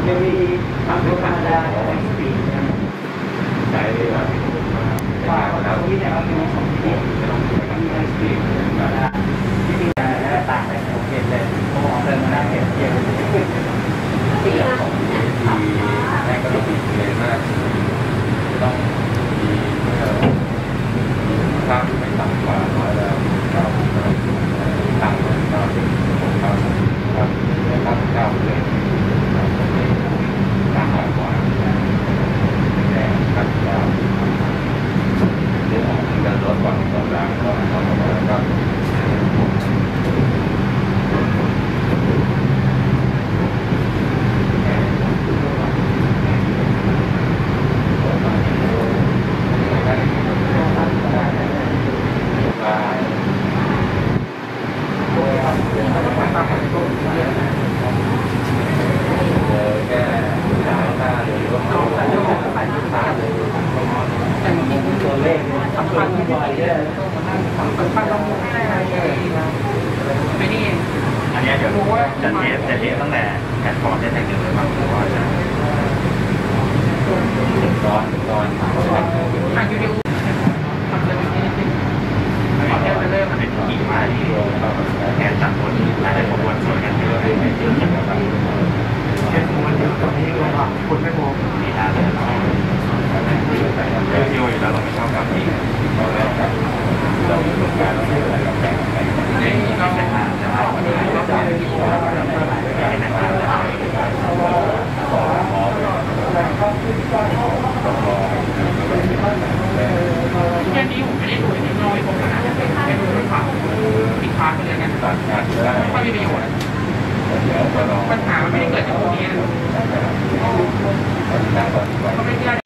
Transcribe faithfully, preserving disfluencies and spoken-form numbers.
จะมีทำเป็นธรรมดาอะไรสี่ใช้แบบว่าแล้วที่เนี่ยมันมีสองที่ไม่ต้องไปกับที่สี่ที่นี่ต่างไปผมเห็นเลยผมมองเดินมาเห็นเยอะที่ของที่แรกก็ต้องมีเลยมากต้องมีเมื่อค่าที่ไม่ต่ำกว่าร้อยแล้วเราต่ำกว่าเราผมเราครับตั้งเก้าเลยตั้งหลายกว่าแต่ตั้งเก้าเดี๋ยวออกเดินรถก่อนตอนแรกก็ตอนแรกก็ตัวเลขสำคัญที่บ่อยเลยสำคัญต้องให้ไม่นี่อันนี้เดี๋ยวจะเทสจะเทสตั้งแต่แพลตฟอร์มได้แต่งเดือนเลยมั้งหรือว่าจะตอนตอนอ่านยูดิวทำเลยนี่ขอแค่ไปเริ่มมันเป็นกี่ไม้แทนจับคนหลายๆคนวนส่วนกันเยอะเลยเช่นมันอยู่ตรงนี้เราแบบคนไม่มองนี่นะเรื่องที่อยู่แล้วเราไม่ชอบแบบนี้เราเล่นกับเราประสบการณ์เราไม่อะไรกับแต่อะไรนี่ก็เป็นทางจะเอาอันนี้ก็จะเป็นที่ว่าเราจะหลายเรื่องในทางจะเอาขอขอแค่นี้ผมไม่ได้ดูในน้อยผมนะไม่ดูไม่ผ่านติดค้างไปเลยนะตัดงานได้ไม่มีประโยชน์ปัญหามันไม่ได้เกิดจากตรงนี้นะก็ไม่ได้